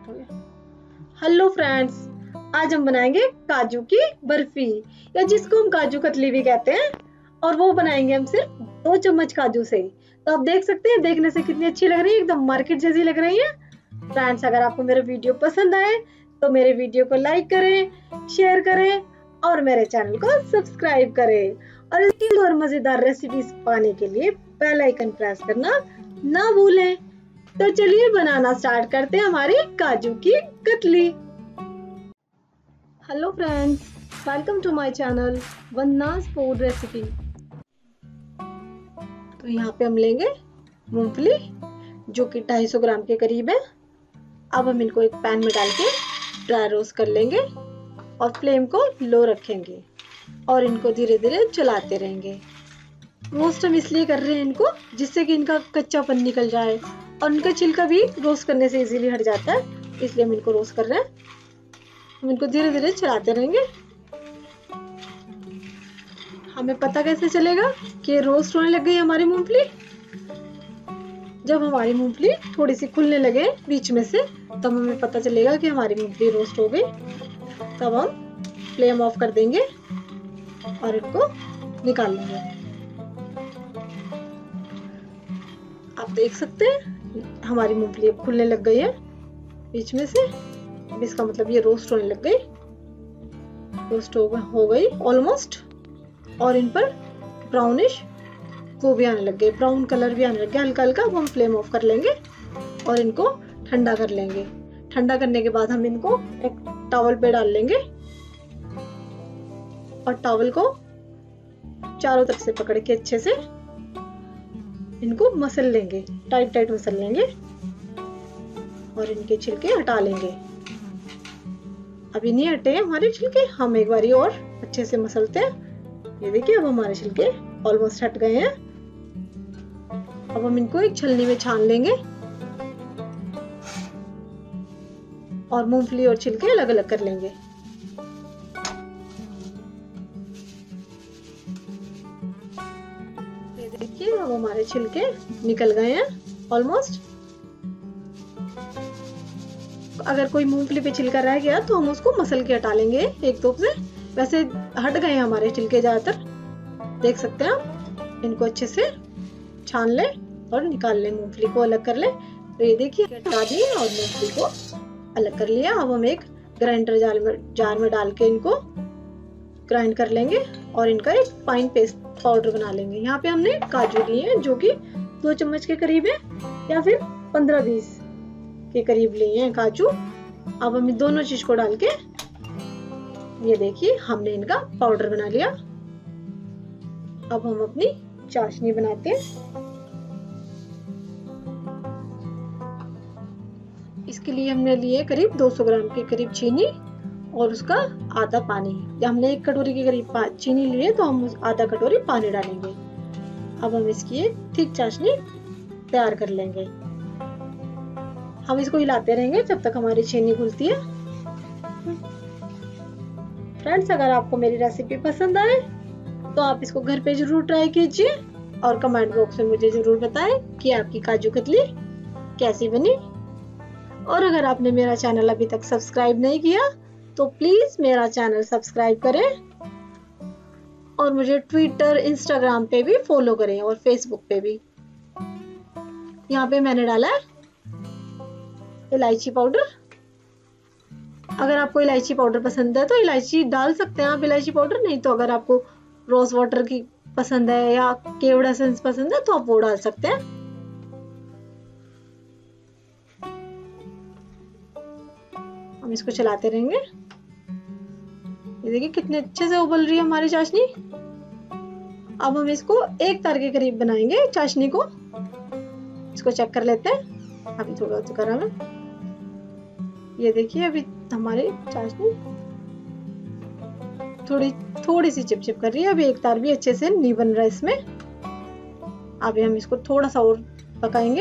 Start हो गया। Hello friends, आज हम बनाएंगे काजू की बर्फी या जिसको हम काजू कतली भी कहते हैं, और वो बनाएंगे हम सिर्फ 2 चम्मच काजू से। तो आप देख सकते हैं देखने से कितनी अच्छी लग रही है, एकदम मार्केट जैसी लग रही है। फ्रेंड्स, अगर आपको मेरा वीडियो पसंद आए तो मेरे वीडियो को लाइक करें, शेयर करें और मेरे चैनल को सब्सक्राइब करें। और इतनी और मजेदार रेसिपीज पाने के लिए बेल आइकन प्रेस करना ना भूलें। तो चलिए बनाना स्टार्ट करते हैं हमारी काजू की कतली। Hello friends, welcome to my channel Vandana's food recipe. तो यहाँ पे हम लेंगे मूंगफली जो कि 250 ग्राम के करीब है। अब हम इनको एक पैन में डाल के ड्राई रोस्ट कर लेंगे और फ्लेम को लो रखेंगे और इनको धीरे धीरे चलाते रहेंगे। रोस्ट हम इसलिए कर रहे हैं इनको जिससे कि इनका कच्चापन निकल जाए और इनका छिलका भी रोस्ट करने से इजीली हट जाता है, इसलिए हम इनको रोस्ट कर रहे हैं। हम इनको धीरे धीरे चलाते रहेंगे। हमें पता कैसे चलेगा कि रोस्ट होने लग गई हमारी मूंगफली? जब हमारी मूंगफली थोड़ी सी खुलने लगे बीच में से, तब हमें पता चलेगा कि हमारी मूंगफली रोस्ट हो गई। तब हम फ्लेम ऑफ कर देंगे और इनको निकाल लेंगे। आप देख सकते हैं हमारी मूंगफली अब खुलने लग गई है बीच में से। अब इसका मतलब ये रोस्ट होने लग गई, रोस्ट हो गई ऑलमोस्ट। और इन पर ब्राउनिश वो भी आने लग गए, ब्राउन कलर भी आने लग गया हल्का हल्का। अब हम फ्लेम ऑफ कर लेंगे और इनको ठंडा कर लेंगे। ठंडा करने के बाद हम इनको एक टॉवल पे डाल लेंगे और टॉवल को चारों तरफ से पकड़ के अच्छे से इनको मसल लेंगे, टाइट टाइट मसल लेंगे और इनके छिलके हटा लेंगे। अभी नहीं हटे हमारे छिलके, हम एक बारी और अच्छे से मसलते हैं। ये देखिए अब हमारे छिलके ऑलमोस्ट हट गए हैं। अब हम इनको एक छलनी में छान लेंगे और मूंगफली और छिलके अलग अलग कर लेंगे। ये देखिए अब हमारे छिलके निकल गए हैं ऑलमोस्ट। अगर कोई मूंगफली पे छिलका रह गया तो हम उसको मसल के हटा लेंगे एक दो से। वैसे हट गए हमारे छिलके ज्यादातर, देख सकते हैं आप। इनको अच्छे से छान ले और निकाल ले, मूंगफली को अलग कर ले। तो ये देखिए हटा दिए और मूंगफली को अलग कर लिया। अब हम एक ग्राइंडर जार में डाल के इनको ग्राइंड कर लेंगे और इनका एक फाइन पेस्ट पाउडर बना लेंगे। यहाँ पे हमने काजू लिए हैं जो कि 2 चम्मच के करीब है या फिर 15-20 के करीब लिए हैं काजू। अब हम दोनों चीज को डाल के ये देखिए हमने इनका पाउडर बना लिया। अब हम अपनी चाशनी बनाते हैं। इसके लिए हमने लिए करीब 200 ग्राम के करीब चीनी और उसका आधा पानी। जब हमने 1 कटोरी के करीब चीनी लिए तो हम आधा कटोरी पानी डालेंगे। अब हम इसकी एक थिक चाशनी तैयार कर लेंगे। हम इसको हिलाते रहेंगे जब तक हमारी चीनी घुलती है। फ्रेंड्स, अगर आपको मेरी रेसिपी पसंद आए तो आप इसको घर पे जरूर ट्राई कीजिए और कमेंट बॉक्स में मुझे जरूर बताएं कि आपकी काजू कतली कैसी बनी। और अगर आपने मेरा चैनल अभी तक सब्सक्राइब नहीं किया तो प्लीज मेरा चैनल सब्सक्राइब करें और मुझे ट्विटर, इंस्टाग्राम पे भी फॉलो करें और फेसबुक पे भी। यहाँ पे मैंने डाला है इलायची पाउडर। अगर आपको इलायची पाउडर पसंद है तो इलायची डाल सकते हैं आप, इलायची पाउडर। नहीं तो अगर आपको रोज वाटर की पसंद है या केवड़ा एसेंस पसंद है तो आप वो डाल सकते हैं। हम इसको चलाते रहेंगे। ये देखिए कितने अच्छे से उबल रही है हमारी चाशनी। अब हम इसको 1 तार के करीब बनाएंगे चाशनी को। इसको चेक कर लेते हैं। अभी थोड़ा सा गरम है। ये देखिए अभी हमारी चाशनी थोड़ी सी चिपचिप कर रही है। अभी 1 तार भी अच्छे से नहीं बन रहा है इसमें। अभी हम इसको थोड़ा सा और पकाएंगे।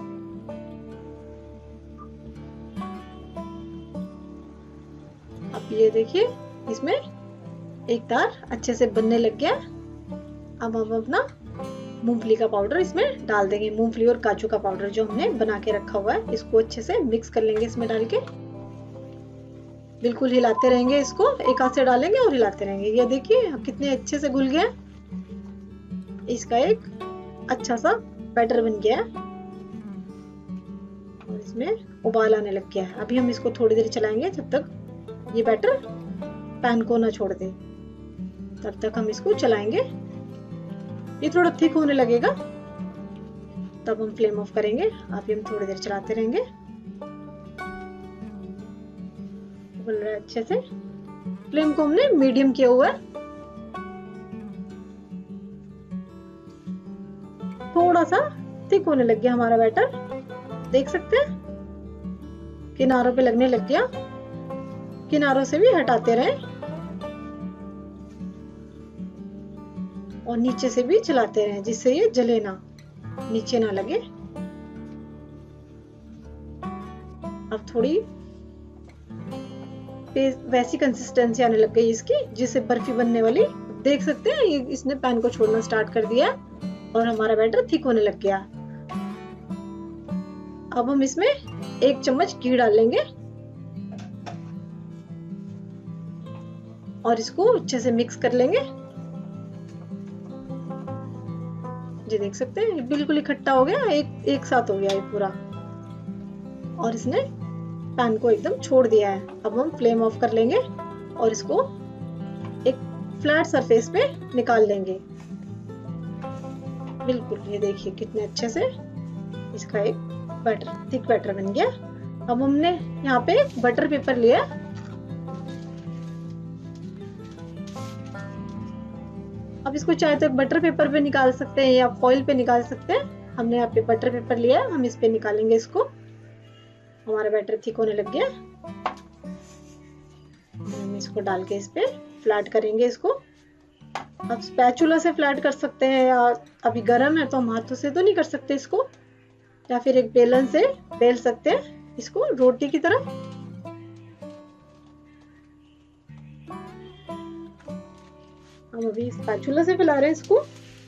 अब ये देखिए इसमें 1 तार अच्छे से बनने लग गया। अब हम अपना मूंगफली का पाउडर इसमें डाल देंगे। मूंगफली और काजू का पाउडर जो हमने बना के रखा हुआ है, इसको अच्छे से मिक्स कर लेंगे इसमें डाल के। बिल्कुल हिलाते रहेंगे इसको, एक हाथ से डालेंगे और हिलाते रहेंगे। ये देखिए कितने अच्छे से घुल गया। इसका एक अच्छा सा बैटर बन गया है और इसमें उबाल आने लग गया है। अभी हम इसको थोड़ी देर चलाएंगे जब तक ये बैटर पैन को ना छोड़ दे, तब तक हम इसको चलाएंगे। ये थोड़ा थिक होने लगेगा तब हम फ्लेम ऑफ करेंगे। अभी हम थोड़ी देर चलाते रहेंगे। उबल रहा है अच्छे से। फ्लेम को हमने मीडियम किया हुआ है। थोड़ा सा थिक होने लग गया हमारा बैटर, देख सकते हैं किनारों पे लगने लग गया। किनारों से भी हटाते रहे और नीचे से भी चलाते रहे जिससे ये जले ना, नीचे ना लगे। अब थोड़ी वैसी कंसिस्टेंसी आने लग गई इसकी जिससे बर्फी बनने वाली। देख सकते हैं ये इसने पैन को छोड़ना स्टार्ट कर दिया और हमारा बैटर थिक होने लग गया। अब हम इसमें 1 चम्मच घी डाल लेंगे और इसको अच्छे से मिक्स कर लेंगे। जी देख सकते हैं बिल्कुल इकट्ठा हो गया, एक साथ हो गया ये पूरा और इसने पैन को एकदम छोड़ दिया है। अब हम फ्लेम ऑफ कर लेंगे और इसको एक फ्लैट सरफेस पे निकाल लेंगे। बिल्कुल ये देखिए कितने अच्छे से इसका एक बैटर, थिक बैटर बन गया। अब हमने यहाँ पे बटर पेपर लिया, अब इसको चाहे तो बटर पेपर पे निकाल सकते हैं या फॉइल पे निकाल सकते हैं। हमने यहाँ पे बटर पेपर लिया, हम इस पे निकालेंगे इसको। हमारा बैटर थिक होने लग गया। हम इसको डाल के इस पे फ्लैट करेंगे इसको। अब स्पैचुला से फ्लैट कर सकते हैं या अभी गर्म है तो हम हाथों से तो नहीं कर सकते इसको, या फिर एक बेलन से बेल सकते हैं इसको रोटी की तरह। हम अभी स्पैचुला से फैला रहे हैं इसको।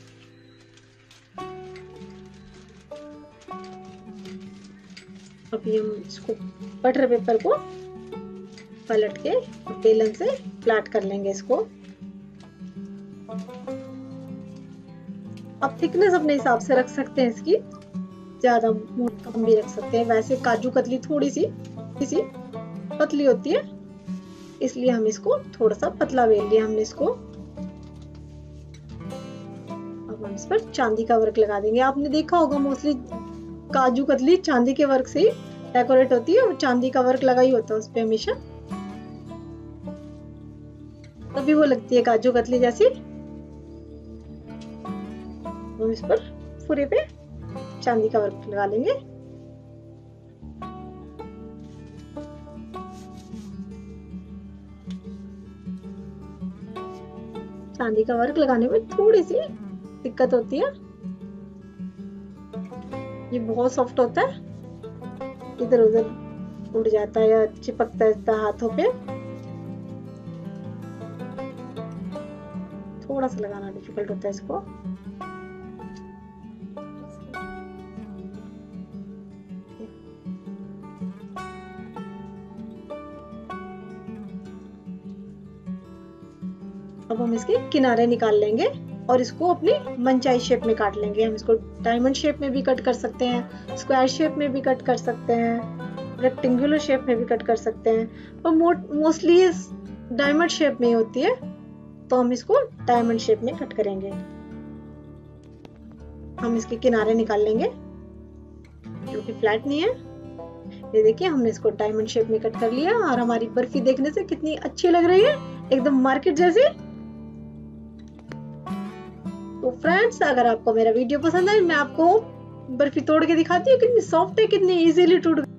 अभी हम इसको बटर पेपर को पलट के बेलन से फ्लैट कर लेंगे इसको। अब थिकनेस अपने हिसाब से रख सकते हैं इसकी, ज्यादा मोटा कम भी रख सकते हैं। वैसे काजू कतली थोड़ी सी पतली होती है, इसलिए हम इसको थोड़ा सा पतला बेल लिया हमने इसको। अब हम इस पर चांदी का वर्क लगा देंगे। आपने देखा होगा मोस्टली काजू कतली चांदी के वर्क से ही डेकोरेट होती है और चांदी का वर्क लगा ही होता है उस पे हमेशा, तभी वो लगती है काजू कतली जैसी। हम इस पर पूरे पे चांदी का वर्क लगा लेंगे। चांदी का वर्क लगाने में थोड़ी सी दिक्कत होती है, ये बहुत सॉफ्ट होता है, इधर उधर उड़ जाता है या चिपकता है हाथों पे। थोड़ा सा लगाना डिफिकल्ट होता है इसको। अब हम इसके किनारे निकाल लेंगे और इसको अपनी मनचाही शेप में काट लेंगे। हम इसको डायमंड शेप में भी कट कर सकते हैं, स्क्वायर शेप में भी कट कर सकते हैं, रेक्टेंगुलर शेप में भी कट कर सकते हैं, पर मोस्टली डायमंड शेप में ही होती है, तो हम इसको डायमंड शेप में कट करेंगे। हम इसके किनारे निकाल लेंगे जो कि फ्लैट नहीं है। ये देखिए हमने इसको डायमंड शेप में कट कर लिया और हमारी बर्फी देखने से कितनी अच्छी लग रही है, एकदम मार्केट जैसी। तो फ्रेंड्स, अगर आपको मेरा वीडियो पसंद आए, मैं आपको बर्फी तोड़ के दिखाती हूँ कितनी सॉफ्ट है, कितनी इजीली टूट